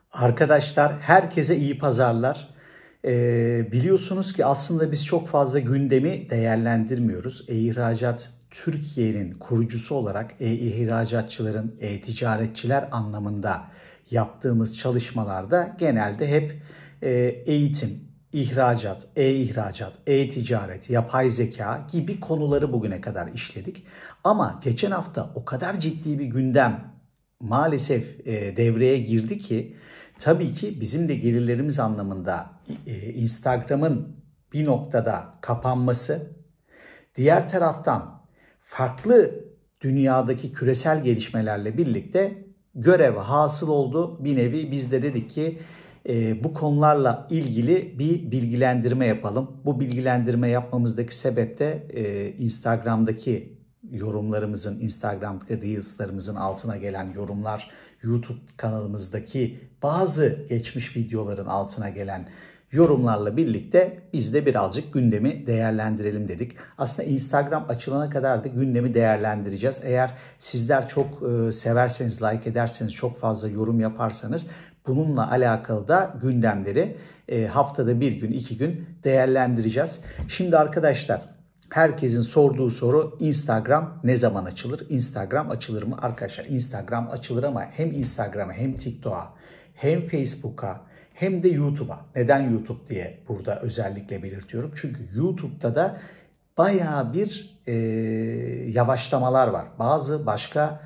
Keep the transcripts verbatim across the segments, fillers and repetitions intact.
Arkadaşlar herkese iyi pazarlar. Ee, biliyorsunuz ki aslında biz çok fazla gündemi değerlendirmiyoruz. E-ihracat Türkiye'nin kurucusu olarak e-ihracatçıların, e-ticaretçiler anlamında yaptığımız çalışmalarda genelde hep e, eğitim, ihracat, e-ihracat, e-ticaret, yapay zeka gibi konuları bugüne kadar işledik. Ama geçen hafta o kadar ciddi bir gündem maalesef e, devreye girdi ki tabii ki bizim de gelirlerimiz anlamında e, Instagram'ın bir noktada kapanması, diğer taraftan farklı dünyadaki küresel gelişmelerle birlikte görev hasıl oldu. Bir nevi biz de dedik ki e, bu konularla ilgili bir bilgilendirme yapalım. Bu bilgilendirme yapmamızdaki sebep de e, Instagram'daki yorumlarımızın, Instagram'daki Reels'larımızın altına gelen yorumlar, YouTube kanalımızdaki bazı geçmiş videoların altına gelen yorumlarla birlikte biz de birazcık gündemi değerlendirelim dedik. Aslında Instagram açılana kadar da gündemi değerlendireceğiz. Eğer sizler çok e, severseniz, like ederseniz, çok fazla yorum yaparsanız bununla alakalı da gündemleri e, haftada bir gün, iki gün değerlendireceğiz. Şimdi arkadaşlar, herkesin sorduğu soru Instagram ne zaman açılır? Instagram açılır mı? Arkadaşlar Instagram açılır ama hem Instagram'a hem TikTok'a hem Facebook'a hem de YouTube'a. Neden YouTube diye burada özellikle belirtiyorum. Çünkü YouTube'da da bayağı bir e, yavaşlamalar var. Bazı başka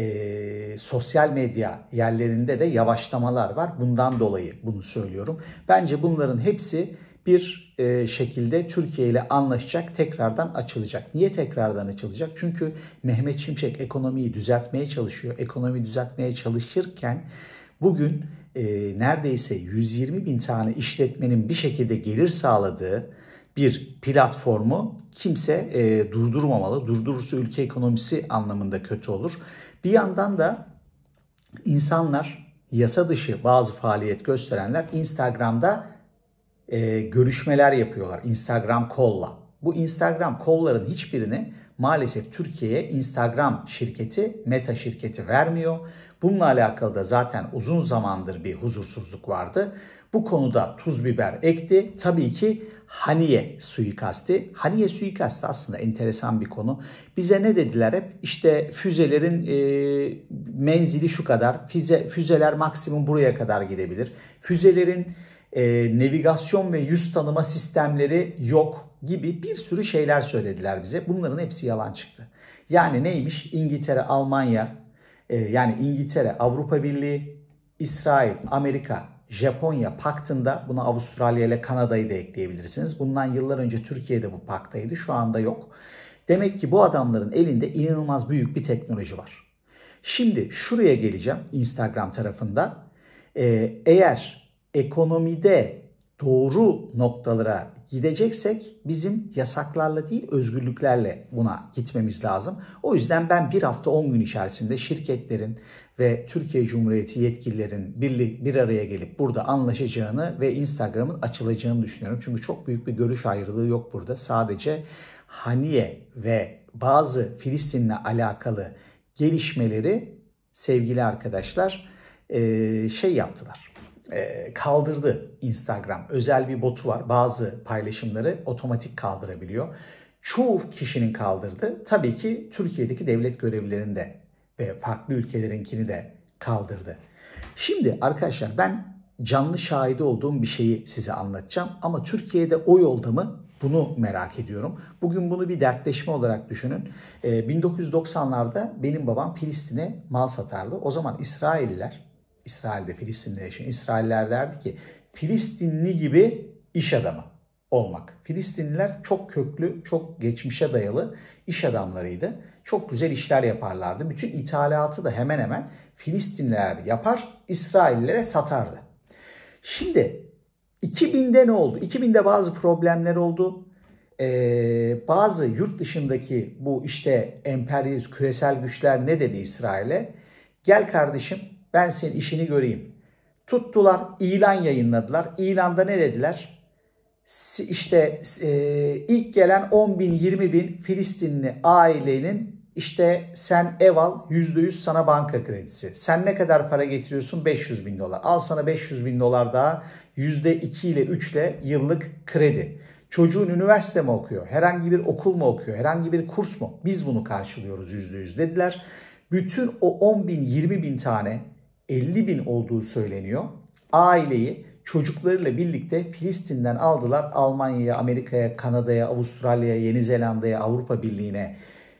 e, sosyal medya yerlerinde de yavaşlamalar var. Bundan dolayı bunu söylüyorum. Bence bunların hepsi bir e, şekilde Türkiye ile anlaşacak, tekrardan açılacak. Niye tekrardan açılacak? Çünkü Mehmet Şimşek ekonomiyi düzeltmeye çalışıyor. Ekonomiyi düzeltmeye çalışırken bugün e, neredeyse yüz yirmi bin tane işletmenin bir şekilde gelir sağladığı bir platformu kimse e, durdurmamalı. Durdurursa ülke ekonomisi anlamında kötü olur. Bir yandan da insanlar, yasa dışı bazı faaliyet gösterenler Instagram'da e, görüşmeler yapıyorlar. Instagram Call'la. Bu Instagram Call'ların hiçbirini maalesef Türkiye'ye Instagram şirketi, Meta şirketi vermiyor. Bununla alakalı da zaten uzun zamandır bir huzursuzluk vardı. Bu konuda tuz biber ekti. Tabii ki Haniye suikasti. Haniye suikasti aslında enteresan bir konu. Bize ne dediler hep? İşte füzelerin e, menzili şu kadar. Füze, füzeler maksimum buraya kadar gidebilir. Füzelerin e, navigasyon ve yüz tanıma sistemleri yok gibi bir sürü şeyler söylediler bize. Bunların hepsi yalan çıktı. Yani neymiş? İngiltere, Almanya, e, yani İngiltere, Avrupa Birliği, İsrail, Amerika, Japonya paktında, buna Avustralya ile Kanada'yı da ekleyebilirsiniz. Bundan yıllar önce Türkiye'de bu paktaydı, şu anda yok. Demek ki bu adamların elinde inanılmaz büyük bir teknoloji var. Şimdi şuraya geleceğim Instagram tarafında. Ee, eğer ekonomide doğru noktalara gideceksek bizim yasaklarla değil özgürlüklerle buna gitmemiz lazım. O yüzden ben bir hafta on gün içerisinde şirketlerin ve Türkiye Cumhuriyeti yetkililerin bir, bir araya gelip burada anlaşacağını ve Instagram'ın açılacağını düşünüyorum. Çünkü çok büyük bir görüş ayrılığı yok burada. Sadece Haniye ve bazı Filistin'le alakalı gelişmeleri sevgili arkadaşlar şey yaptılar. Kaldırdı Instagram. Özel bir botu var. Bazı paylaşımları otomatik kaldırabiliyor. Çoğu kişinin kaldırdı. Tabii ki Türkiye'deki devlet görevlilerinin de ve farklı ülkelerinkini de kaldırdı. Şimdi arkadaşlar ben canlı şahidi olduğum bir şeyi size anlatacağım. Ama Türkiye'de o yolda mı? Bunu merak ediyorum. Bugün bunu bir dertleşme olarak düşünün. bin dokuz yüz doksanlarda benim babam Filistin'e mal satardı. O zaman İsrailliler, İsrail'de, Filistin'de yaşayan İsrailler derdi ki Filistinli gibi iş adamı olmak. Filistinliler çok köklü, çok geçmişe dayalı iş adamlarıydı. Çok güzel işler yaparlardı. Bütün ithalatı da hemen hemen Filistinliler yapar, İsraillilere satardı. Şimdi iki binde ne oldu? iki binde bazı problemler oldu. Ee, bazı yurt dışındaki bu işte emperyalist küresel güçler ne dedi İsrail'e? Gel kardeşim, ben senin işini göreyim. Tuttular, ilan yayınladılar. İlanda ne dediler? İşte e, ilk gelen on bin, yirmi bin Filistinli ailenin İşte sen ev al, yüzde yüz sana banka kredisi. Sen ne kadar para getiriyorsun? beş yüz bin dolar. Al sana beş yüz bin dolar daha yüzde iki ile üç ile yıllık kredi. Çocuğun üniversite mi okuyor? Herhangi bir okul mu okuyor? Herhangi bir kurs mu? Biz bunu karşılıyoruz yüzde yüz dediler. Bütün o on bin, yirmi bin tane, elli bin olduğu söyleniyor. Aileyi çocuklarıyla birlikte Filistin'den aldılar. Almanya'ya, Amerika'ya, Kanada'ya, Avustralya'ya, Yeni Zelanda'ya, Avrupa Birliği'ne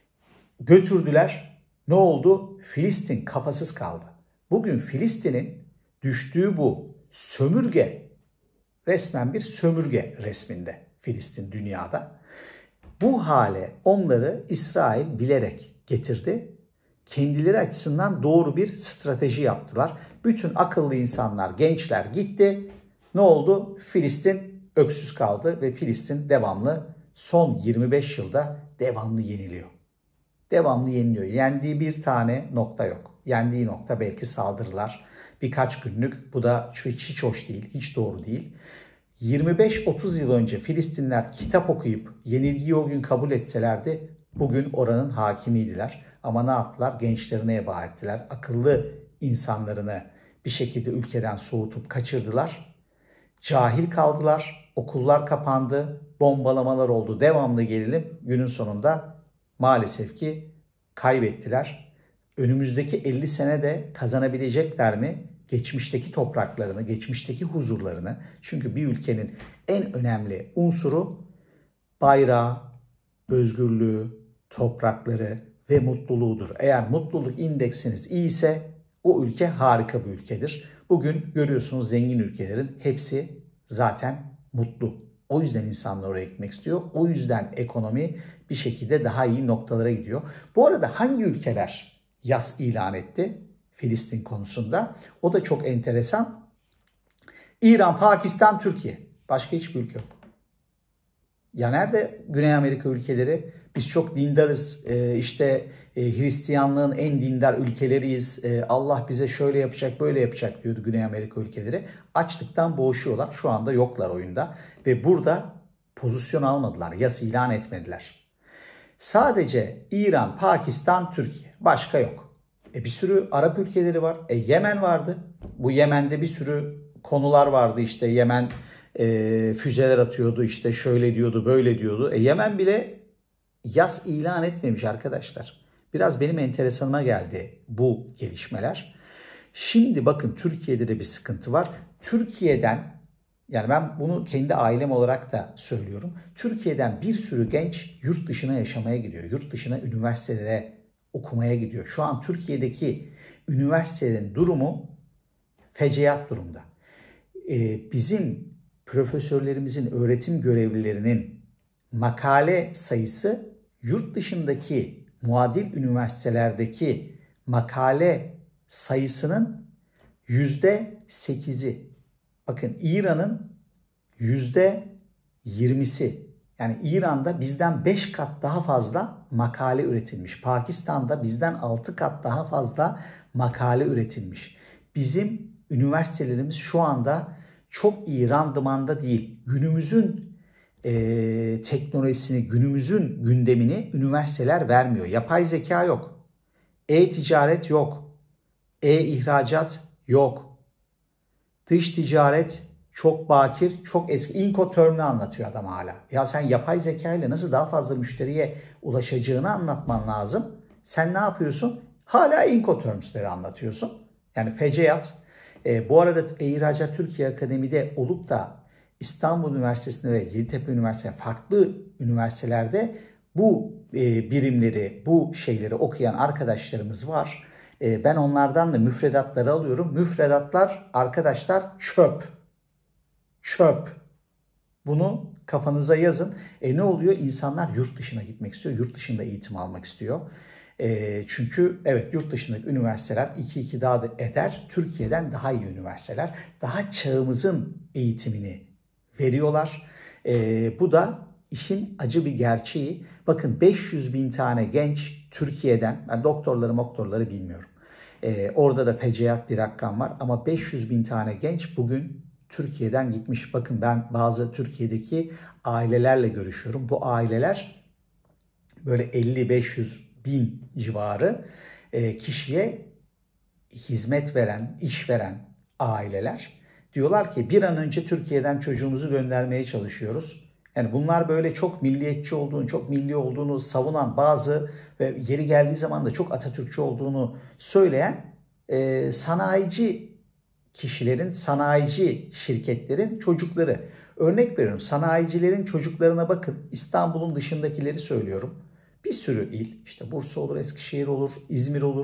götürdüler. Ne oldu? Filistin kafasız kaldı. Bugün Filistin'in düştüğü bu sömürge, resmen bir sömürge resminde Filistin dünyada. Bu hale onları İsrail bilerek getirdi. Kendileri açısından doğru bir strateji yaptılar. Bütün akıllı insanlar, gençler gitti. Ne oldu? Filistin öksüz kaldı ve Filistin devamlı son yirmi beş yılda devamlı yeniliyor. Devamlı yeniliyor. Yendiği bir tane nokta yok. Yendiği nokta belki saldırılar. Birkaç günlük. Bu da hiç, hiç hoş değil. Hiç doğru değil. yirmi beş otuz yıl önce Filistinler kitap okuyup yenilgiyi o gün kabul etselerdi bugün oranın hakimiydiler. Ama ne yaptılar? Gençlerine heba ettiler. Akıllı insanlarını bir şekilde ülkeden soğutup kaçırdılar. Cahil kaldılar. Okullar kapandı. Bombalamalar oldu. Devamlı gerilim. Günün sonunda maalesef ki kaybettiler. Önümüzdeki elli sene de kazanabilecekler mi? Geçmişteki topraklarını, geçmişteki huzurlarını. Çünkü bir ülkenin en önemli unsuru bayrağı, özgürlüğü, toprakları ve mutluluğudur. Eğer mutluluk indeksiniz iyiyse o ülke harika bir ülkedir. Bugün görüyorsunuz zengin ülkelerin hepsi zaten mutlu. O yüzden insanlar oraya gitmek istiyor. O yüzden ekonomi bir şekilde daha iyi noktalara gidiyor. Bu arada hangi ülkeler yas ilan etti Filistin konusunda? O da çok enteresan. İran, Pakistan, Türkiye. Başka hiçbir ülke yok. Ya nerede Güney Amerika ülkeleri? Biz çok dindarız. Ee, işte e, Hristiyanlığın en dindar ülkeleriyiz. Ee, Allah bize şöyle yapacak, böyle yapacak diyordu Güney Amerika ülkeleri. Açlıktan boğuşuyorlar. Şu anda yoklar oyunda. Ve burada pozisyon almadılar. Yas ilan etmediler. Sadece İran, Pakistan, Türkiye. Başka yok. E bir sürü Arap ülkeleri var. E Yemen vardı. Bu Yemen'de bir sürü konular vardı. İşte Yemen e, füzeler atıyordu. İşte şöyle diyordu, böyle diyordu. E Yemen bile yas ilan etmemiş arkadaşlar. Biraz benim enteresanıma geldi bu gelişmeler. Şimdi bakın Türkiye'de de bir sıkıntı var. Türkiye'den, yani ben bunu kendi ailem olarak da söylüyorum. Türkiye'den bir sürü genç yurt dışına yaşamaya gidiyor. Yurt dışına üniversitelere okumaya gidiyor. Şu an Türkiye'deki üniversitelerin durumu fecaat durumda. Ee, bizim profesörlerimizin, öğretim görevlilerinin makale sayısı yurt dışındaki muadil üniversitelerdeki makale sayısının yüzde sekizi. Bakın İran'ın yüzde yirmisi. Yani İran'da bizden beş kat daha fazla makale üretilmiş. Pakistan'da bizden altı kat daha fazla makale üretilmiş. Bizim üniversitelerimiz şu anda çok iyi randımanda değil. Günümüzün e, teknolojisini, günümüzün gündemini üniversiteler vermiyor. Yapay zeka yok. E-ticaret yok. E-ihracat yok. Dış ticaret çok bakir, çok eski. Incoterm'ünü anlatıyor adam hala. Ya sen yapay zeka ile nasıl daha fazla müşteriye ulaşacağını anlatman lazım. Sen ne yapıyorsun? Hala Incoterms'leri anlatıyorsun. Yani fecaat. E, bu arada E-İhracat Türkiye Akademi'de olup da İstanbul Üniversitesi'nde ve Yeditepe Üniversitesi'nde farklı üniversitelerde bu e, birimleri, bu şeyleri okuyan arkadaşlarımız var. E, ben onlardan da müfredatları alıyorum. Müfredatlar arkadaşlar çöp. Çöp. Bunu kafanıza yazın. E ne oluyor? İnsanlar yurt dışına gitmek istiyor. Yurt dışında eğitim almak istiyor. E, çünkü evet yurt dışındaki üniversiteler iki iki daha da eder. Türkiye'den daha iyi üniversiteler. Daha çağımızın eğitimini veriyorlar. E, bu da işin acı bir gerçeği. Bakın beş yüz bin tane genç Türkiye'den, ben doktorları doktorları bilmiyorum. E, orada da fecaat bir rakam var ama beş yüz bin tane genç bugün Türkiye'den gitmiş. Bakın ben bazı Türkiye'deki ailelerle görüşüyorum. Bu aileler böyle elli beş yüz bin civarı e, kişiye hizmet veren, iş veren aileler diyorlar ki bir an önce Türkiye'den çocuğumuzu göndermeye çalışıyoruz. Yani bunlar böyle çok milliyetçi olduğunu, çok milli olduğunu savunan bazı ve yeri geldiği zaman da çok Atatürkçü olduğunu söyleyen e, sanayici kişilerin, sanayici şirketlerin çocukları. Örnek veriyorum, sanayicilerin çocuklarına bakın. İstanbul'un dışındakileri söylüyorum. Bir sürü il, işte Bursa olur, Eskişehir olur, İzmir olur.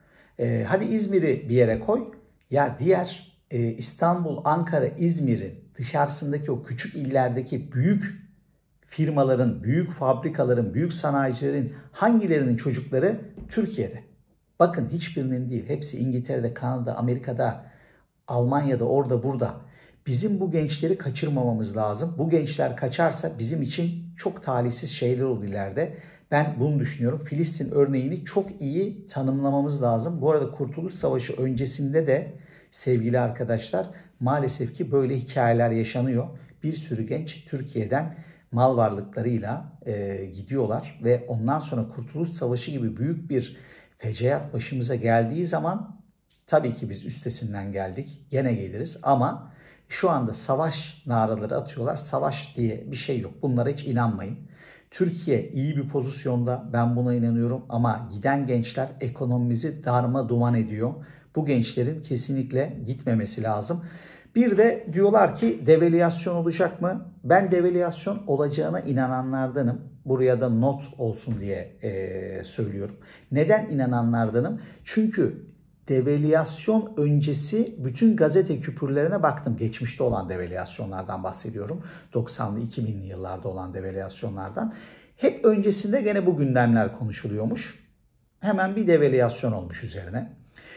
Ee, hadi İzmir'i bir yere koy. Ya diğer e, İstanbul, Ankara, İzmir'in dışarısındaki o küçük illerdeki büyük firmaların, büyük fabrikaların, büyük sanayicilerin hangilerinin çocukları Türkiye'de? Bakın hiçbirinin değil. Hepsi İngiltere'de, Kanada, Amerika'da, Almanya'da, orada, burada. Bizim bu gençleri kaçırmamamız lazım. Bu gençler kaçarsa bizim için çok talihsiz şeyler olur ileride. Ben bunu düşünüyorum. Filistin örneğini çok iyi tanımlamamız lazım. Bu arada Kurtuluş Savaşı öncesinde de sevgili arkadaşlar maalesef ki böyle hikayeler yaşanıyor. Bir sürü genç Türkiye'den mal varlıklarıyla e, gidiyorlar ve ondan sonra Kurtuluş Savaşı gibi büyük bir fecaat başımıza geldiği zaman tabii ki biz üstesinden geldik. Gene geliriz ama şu anda savaş naraları atıyorlar. Savaş diye bir şey yok. Bunlara hiç inanmayın. Türkiye iyi bir pozisyonda. Ben buna inanıyorum ama giden gençler ekonomimizi darma duman ediyor. Bu gençlerin kesinlikle gitmemesi lazım. Bir de diyorlar ki devalüasyon olacak mı? Ben devalüasyon olacağına inananlardanım. Buraya da not olsun diye e, söylüyorum. Neden inananlardanım? Çünkü devalüasyon öncesi bütün gazete küpürlerine baktım. Geçmişte olan devalüasyonlardan bahsediyorum. doksanlı iki binli yıllarda olan devalüasyonlardan. Hep öncesinde gene bu gündemler konuşuluyormuş. Hemen bir devalüasyon olmuş üzerine.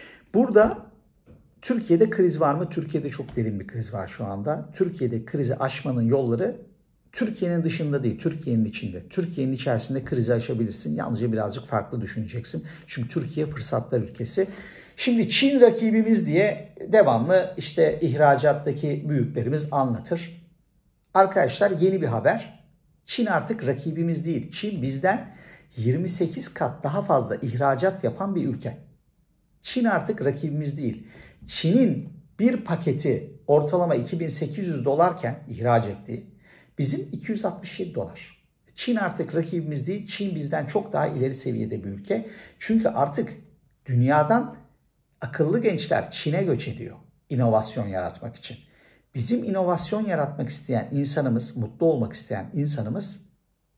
Burada Türkiye'de kriz var mı? Türkiye'de çok derin bir kriz var şu anda. Türkiye'de krizi aşmanın yolları Türkiye'nin dışında değil, Türkiye'nin içinde. Türkiye'nin içerisinde krizi aşabilirsin. Yalnızca birazcık farklı düşüneceksin. Çünkü Türkiye fırsatlar ülkesi. Şimdi Çin rakibimiz diye devamlı işte ihracattaki büyüklerimiz anlatır. Arkadaşlar yeni bir haber. Çin artık rakibimiz değil. Çin bizden yirmi sekiz kat daha fazla ihracat yapan bir ülke. Çin artık rakibimiz değil. Çin'in bir paketi ortalama iki bin sekiz yüz dolarken ihraç ettiği bizim iki yüz altmış yedi dolar. Çin artık rakibimiz değil. Çin bizden çok daha ileri seviyede bir ülke. Çünkü artık dünyadan akıllı gençler Çin'e göç ediyor inovasyon yaratmak için. Bizim inovasyon yaratmak isteyen insanımız, mutlu olmak isteyen insanımız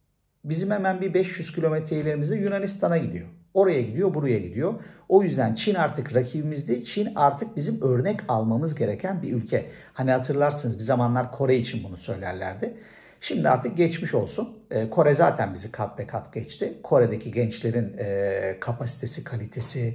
bizim hemen bir beş yüz kilometre ilerimizde Yunanistan'a gidiyor. Oraya gidiyor, buraya gidiyor. O yüzden Çin artık rakibimiz değil. Çin artık bizim örnek almamız gereken bir ülke. Hani hatırlarsınız bir zamanlar Kore için bunu söylerlerdi. Şimdi artık geçmiş olsun. Kore zaten bizi kat be kat geçti. Kore'deki gençlerin kapasitesi, kalitesi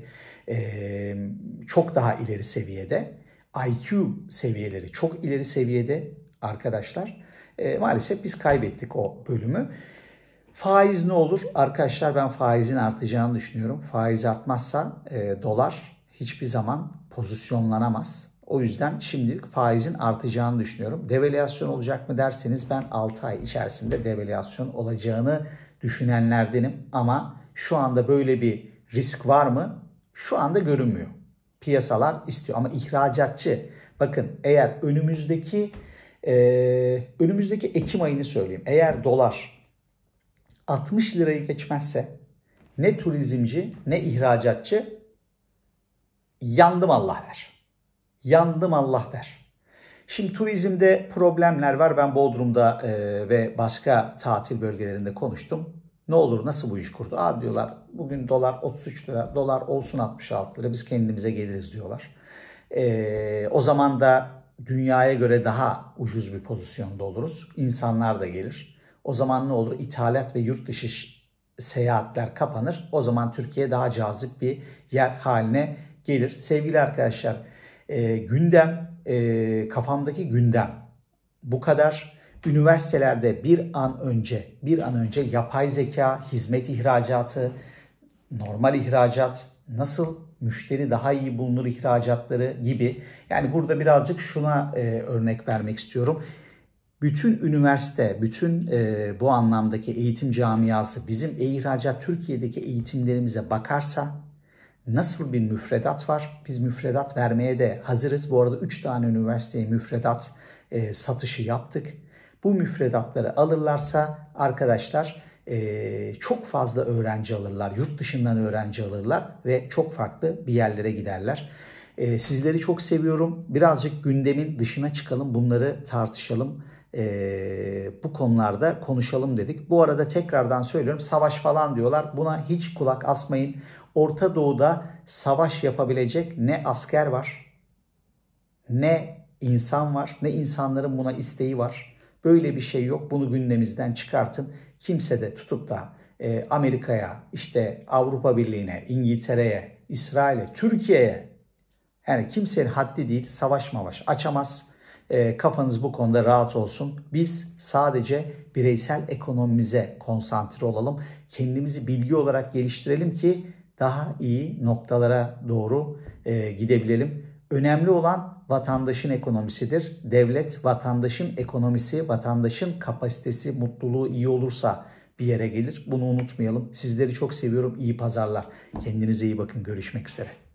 çok daha ileri seviyede. I Q seviyeleri çok ileri seviyede arkadaşlar. Maalesef biz kaybettik o bölümü. Faiz ne olur? Arkadaşlar ben faizin artacağını düşünüyorum. Faiz artmazsa e, dolar hiçbir zaman pozisyonlanamaz. O yüzden şimdilik faizin artacağını düşünüyorum. Devalüasyon olacak mı derseniz ben altı ay içerisinde devalüasyon olacağını düşünenlerdenim. Ama şu anda böyle bir risk var mı? Şu anda görünmüyor. Piyasalar istiyor ama ihracatçı. Bakın eğer önümüzdeki e, önümüzdeki Ekim ayını söyleyeyim. Eğer dolar altmış lirayı geçmezse ne turizmci ne ihracatçı yandım Allah der. Yandım Allah der. Şimdi turizmde problemler var. Ben Bodrum'da e, ve başka tatil bölgelerinde konuştum. Ne olur nasıl bu iş kurdu? Abi diyorlar bugün dolar otuz üç lira, dolar olsun altmış altı lira biz kendimize geliriz diyorlar. E, o zaman da dünyaya göre daha ucuz bir pozisyonda oluruz. İnsanlar da gelir. O zaman ne olur? İthalat ve yurt dışı seyahatler kapanır. O zaman Türkiye daha cazip bir yer haline gelir. Sevgili arkadaşlar, e, gündem, e, kafamdaki gündem bu kadar. Üniversitelerde bir an önce, bir an önce yapay zeka, hizmet ihracatı, normal ihracat, nasıl müşteri daha iyi bulunur ihracatları gibi. Yani burada birazcık şuna e, örnek vermek istiyorum. bütün üniversite, bütün e, bu anlamdaki eğitim camiası bizim e-ihracat Türkiye'deki eğitimlerimize bakarsa nasıl bir müfredat var? Biz müfredat vermeye de hazırız. Bu arada üç tane üniversiteye müfredat e, satışı yaptık. Bu müfredatları alırlarsa arkadaşlar e, çok fazla öğrenci alırlar. Yurt dışından öğrenci alırlar ve çok farklı bir yerlere giderler. E, sizleri çok seviyorum. Birazcık gündemin dışına çıkalım. Bunları tartışalım. Ee, bu konularda konuşalım dedik. Bu arada tekrardan söylüyorum, savaş falan diyorlar. Buna hiç kulak asmayın. Orta Doğu'da savaş yapabilecek ne asker var, ne insan var, ne insanların buna isteği var. Böyle bir şey yok. Bunu gündemimizden çıkartın. Kimse de tutup da e, Amerika'ya, işte Avrupa Birliği'ne, İngiltere'ye, İsrail'e, Türkiye'ye, yani kimsenin haddi değil, savaş mavaş açamaz. E, kafanız bu konuda rahat olsun. Biz sadece bireysel ekonomimize konsantre olalım. Kendimizi bilgi olarak geliştirelim ki daha iyi noktalara doğru e, gidebilelim. Önemli olan vatandaşın ekonomisidir. Devlet, vatandaşın ekonomisi, vatandaşın kapasitesi, mutluluğu iyi olursa bir yere gelir. Bunu unutmayalım. Sizleri çok seviyorum. İyi pazarlar. Kendinize iyi bakın. Görüşmek üzere.